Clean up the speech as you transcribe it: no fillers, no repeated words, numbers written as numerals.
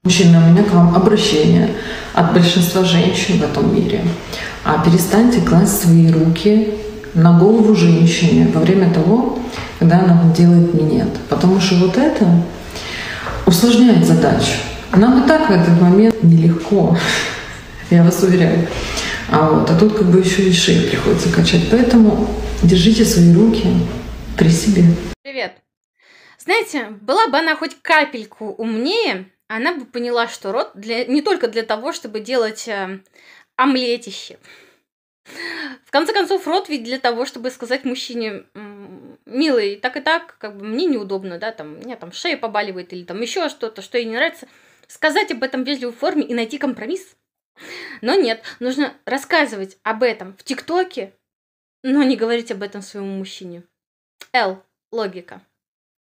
Мужчина, у меня к вам обращение от большинства женщин в этом мире. Перестаньте класть свои руки на голову женщине во время того, когда она делает минет. Потому что вот это усложняет задачу. Нам и так в этот момент нелегко, я вас уверяю. А тут как бы еще и шею приходится качать. Поэтому держите свои руки при себе. Привет. Знаете, была бы она хоть капельку умнее, она бы поняла, что рот не только для того, чтобы делать омлетище. В конце концов, рот ведь для того, чтобы сказать мужчине: милый, так и так, как бы мне неудобно, да, там, у меня там шея побаливает или там еще что-то, что ей не нравится. Сказать об этом в вежливой форме и найти компромисс. Но нет, нужно рассказывать об этом в ТикТоке, но не говорить об этом своему мужчине. Логика.